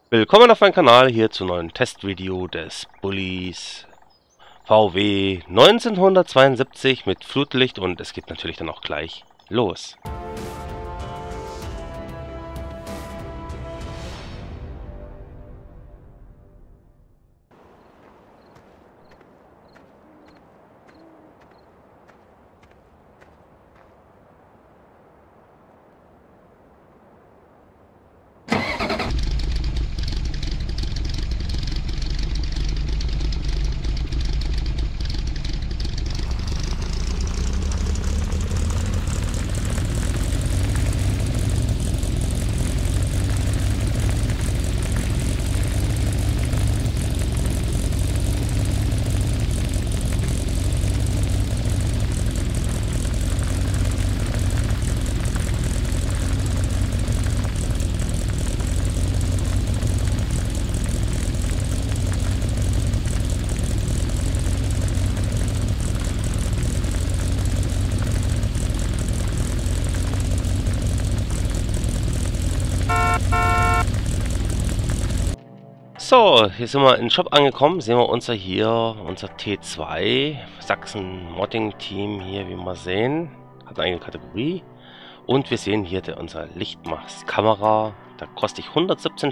Willkommen auf meinem Kanal, hier zu neuen Testvideo des Bullis VW 1972 mit Flutlicht und es geht natürlich dann auch gleich los. So, hier sind wir im Shop angekommen, sehen wir unser T2 Sachsen Modding Team hier, wie wir sehen, hat eine Kategorie und wir sehen hier unser Lichtmast-Kamera, da kostet ich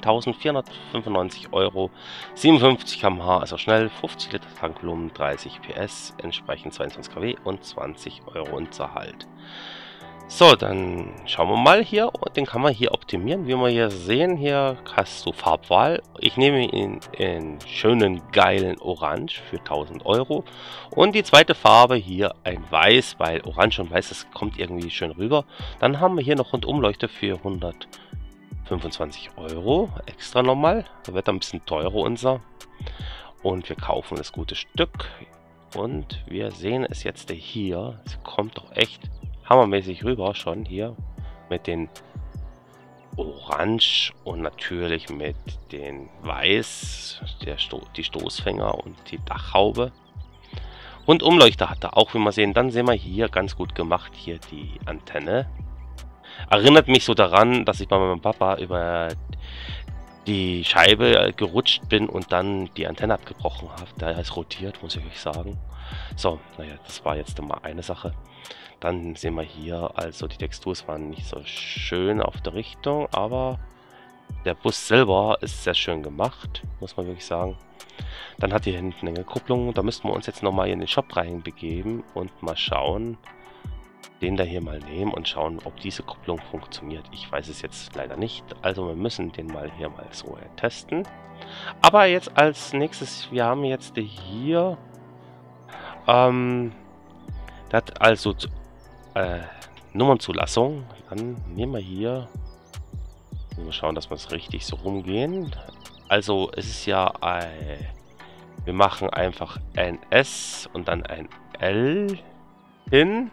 117.495 Euro, 57 km/h, also schnell, 50 Liter Tankvolumen, 30 PS, entsprechend 22 kW und 20 Euro Unterhalt. So, dann schauen wir mal hier und den kann man hier optimieren. Wie wir hier sehen, hier hast du Farbwahl. Ich nehme ihn in schönen, geilen Orange für 1000 Euro. Und die zweite Farbe hier ein Weiß, weil Orange und Weiß, das kommt irgendwie schön rüber. Dann haben wir hier noch Rundumleuchter für 125 Euro. Extra nochmal. Da wird ein bisschen teurer unser. Und wir kaufen das gute Stück. Und wir sehen es jetzt hier. Es kommt doch echt hammermäßig rüber schon hier mit den Orange und natürlich mit den Weiß, die Stoßfänger und die Dachhaube. Und Umleuchter hat er auch, wie wir sehen. Dann sehen wir hier ganz gut gemacht hier die Antenne. Erinnert mich so daran, dass ich bei meinem Papa über die Scheibe gerutscht bin und dann die Antenne abgebrochen habe. Da ist rotiert, muss ich euch sagen. So, naja, das war jetzt mal eine Sache. Dann sehen wir hier, also die Texturen waren nicht so schön auf der Richtung, aber der Bus selber ist sehr schön gemacht, muss man wirklich sagen. Dann hat hier hinten eine Kupplung, da müssten wir uns jetzt nochmal in den Shop reinbegeben und mal schauen, den da hier mal nehmen und schauen, ob diese Kupplung funktioniert. Ich weiß es jetzt leider nicht, also wir müssen den mal hier mal so testen. Aber jetzt als nächstes, wir haben jetzt hier, das also Nummernzulassung. Dann nehmen wir hier, mal schauen, dass wir es richtig so rumgehen. Also es ist ja wir machen einfach ein S und dann ein L hin.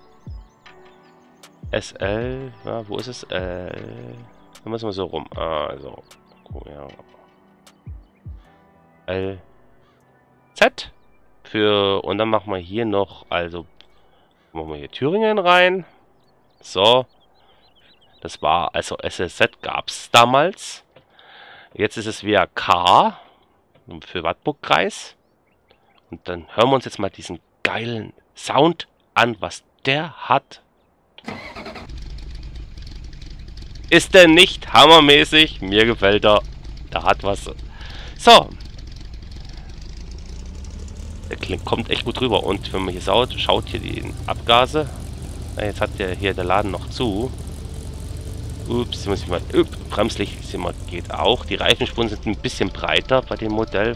SL, ja, wo ist es? Dann müssen wir so rum. Also, ja. L Z für, und dann machen wir hier noch, also machen wir hier Thüringen rein. So. Das war, also SLZ gab es damals. Jetzt ist es wieder K für Wartburgkreis. Und dann hören wir uns jetzt mal diesen geilen Sound an, was der hat. Ist der nicht hammermäßig? Mir gefällt er. Da hat was. So. Der kommt echt gut rüber. Und wenn man hier schaut hier die Abgase. Na, jetzt hat der Laden noch zu. Ups, muss ich mal. Bremslicht geht auch. Die Reifenspuren sind ein bisschen breiter bei dem Modell.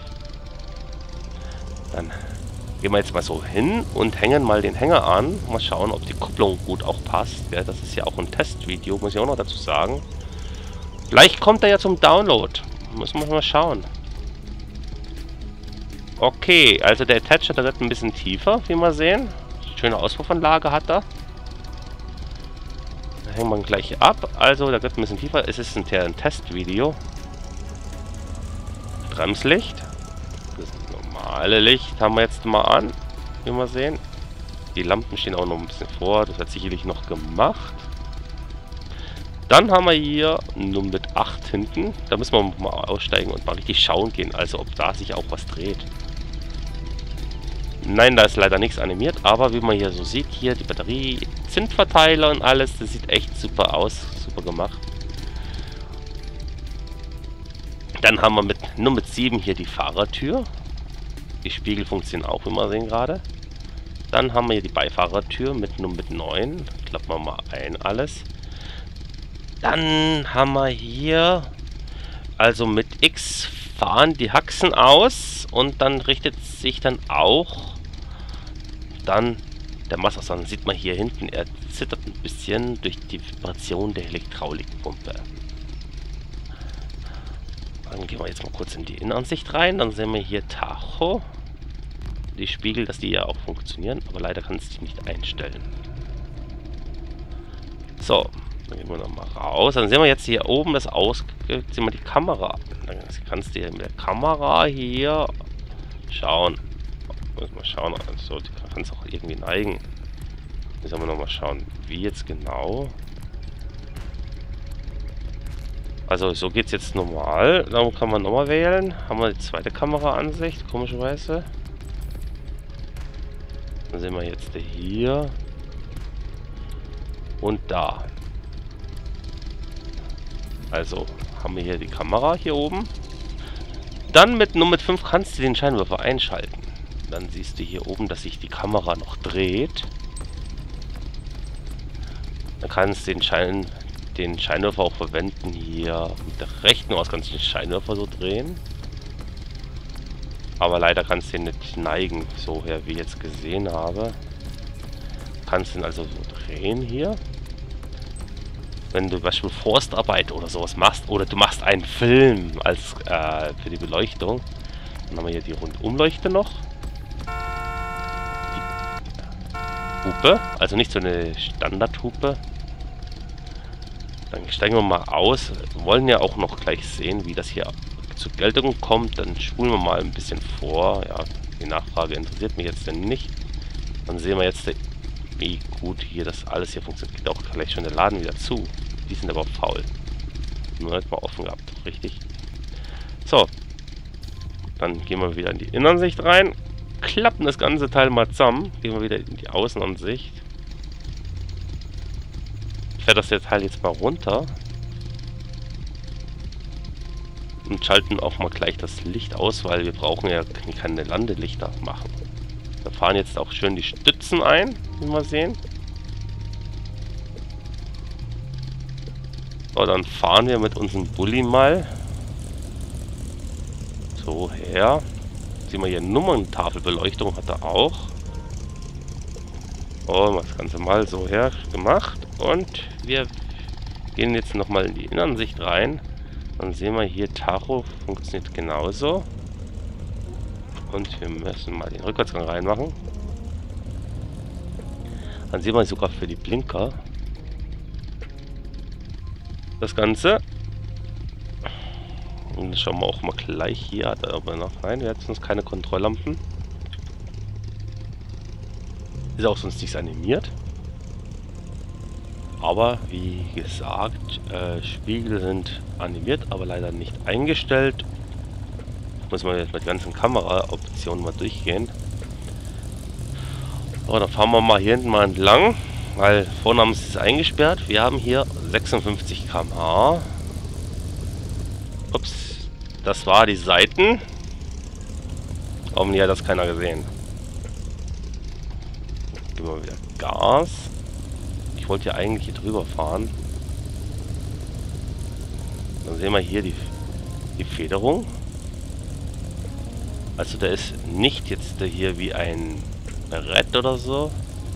Dann gehen wir jetzt mal so hin und hängen mal den Hänger an. Mal schauen, ob die Kupplung gut auch passt. Ja, das ist ja auch ein Testvideo, muss ich auch noch dazu sagen. Vielleicht kommt er ja zum Download. Muss man mal schauen. Okay, also der Attacher, der wird ein bisschen tiefer, wie wir sehen. Schöne Auspuffanlage hat er. Da hängen wir gleich ab. Also, der wird ein bisschen tiefer. Es ist ein Testvideo. Bremslicht. Das normale Licht haben wir jetzt mal an, wie wir sehen. Die Lampen stehen auch noch ein bisschen vor. Das wird sicherlich noch gemacht. Dann haben wir hier nur mit 8 hinten. Da müssen wir mal aussteigen und mal richtig schauen gehen. Also ob da sich auch was dreht. Nein, da ist leider nichts animiert. Aber wie man hier so sieht, hier die Batterie, Zündverteiler und alles. Das sieht echt super aus. Super gemacht. Dann haben wir nur mit 7 hier die Fahrertür. Die Spiegel funktionieren auch, wie wir sehen gerade. Dann haben wir hier die Beifahrertür nur mit 9. Klappen wir mal ein alles. Dann haben wir hier, also mit X fahren die Haxen aus und dann richtet sich dann auch dann der Master. Dann sieht man hier hinten, er zittert ein bisschen durch die Vibration der Hydraulikpumpe. Dann gehen wir jetzt mal kurz in die Innenansicht rein. Dann sehen wir hier Tacho. Die Spiegel, dass die ja auch funktionieren, aber leider kann es die nicht einstellen. So, dann gehen wir nochmal raus. Dann sehen wir jetzt hier oben das sehen wir die Kamera. Dann kannst du hier mit der Kamera hier schauen. Muss mal schauen. Also, du kannst auch irgendwie neigen. Jetzt haben wir nochmal schauen, wie jetzt genau. Also so geht es jetzt normal. Dann kann man nochmal wählen. Haben wir die zweite Kameraansicht, komischerweise. Dann sehen wir jetzt hier und da. Also haben wir hier die Kamera hier oben. Dann nur mit 5 kannst du den Scheinwerfer einschalten. Dann siehst du hier oben, dass sich die Kamera noch dreht. Dann kannst du den Scheinwerfer auch verwenden. Hier mit der rechten Maus kannst du den Scheinwerfer so drehen. Aber leider kannst du ihn nicht neigen, so her wie ich jetzt gesehen habe. Kannst du ihn also so drehen hier. Wenn du zum Beispiel Forstarbeit oder sowas machst, oder du machst einen Film als für die Beleuchtung. Dann haben wir hier die Rundumleuchte noch. Die Hupe, also nicht so eine Standardhupe. Dann steigen wir mal aus. Wir wollen ja auch noch gleich sehen, wie das hier zur Geltung kommt. Dann spulen wir mal ein bisschen vor. Ja, die Nachfrage interessiert mich jetzt denn nicht. Dann sehen wir jetzt, wie gut hier das alles hier funktioniert. Geht auch gleich schon der Laden wieder zu. Die sind aber faul. Nur nicht mal offen gehabt, richtig. So. Dann gehen wir wieder in die Innenansicht rein. Klappen das ganze Teil mal zusammen. Gehen wir wieder in die Außenansicht. Ich werde das Teil jetzt mal runter. Und schalten auch mal gleich das Licht aus, weil wir brauchen ja keine Landelichter machen. Wir fahren jetzt auch schön die Stützen ein, wie wir sehen. So, dann fahren wir mit unserem Bulli mal so her. Sehen wir hier Nummerntafelbeleuchtung hat er auch. Oh, das Ganze mal so her gemacht. Und wir gehen jetzt nochmal in die Innenansicht rein. Dann sehen wir hier, Tacho funktioniert genauso. Und wir müssen mal den Rückwärtsgang reinmachen. Dann sehen wir sogar für die Blinker das Ganze. Und das schauen wir auch mal gleich hier. Hat er aber noch. Nein, wir hatten sonst keine Kontrolllampen. Ist auch sonst nichts animiert. Aber wie gesagt, Spiegel sind animiert, aber leider nicht eingestellt. Muss man jetzt mit ganzen Kameraoptionen mal durchgehen. So, dann fahren wir mal hier hinten mal entlang, weil vorne haben sie es eingesperrt. Wir haben hier 56 km/h. Ups, das war die Seiten. Hoffentlich hat das keiner gesehen. Geben wir wieder Gas. Ich wollte ja eigentlich hier drüber fahren. Dann sehen wir hier die Federung. Also der ist nicht jetzt hier wie ein Red oder so.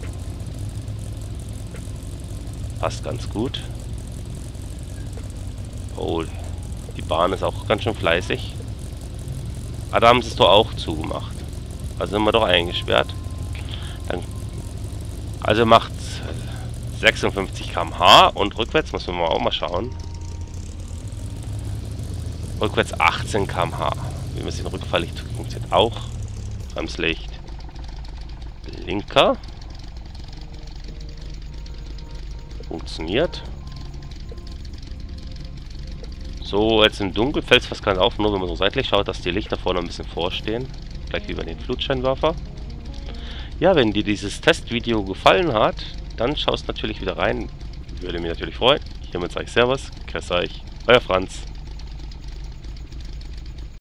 Passt ganz gut. Oh, die Bahn ist auch ganz schön fleißig. Ah, da haben sie es doch auch zugemacht. Also sind wir doch eingesperrt. Also macht 56 km/h und rückwärts müssen wir auch mal schauen. Rückwärts 18 km/h. Wir müssen den Rückfahrlicht funktioniert auch. Bremslicht. Blinker. Funktioniert. So, jetzt im Dunkeln fällt es fast gar nicht auf, nur wenn man so seitlich schaut, dass die Lichter vorne ein bisschen vorstehen. Gleich wie bei den Flutscheinwerfer. Ja, wenn dir dieses Testvideo gefallen hat, dann schaust natürlich wieder rein. Würde mich natürlich freuen. Hiermit sage ich Servus, grüß euch, euer Franz.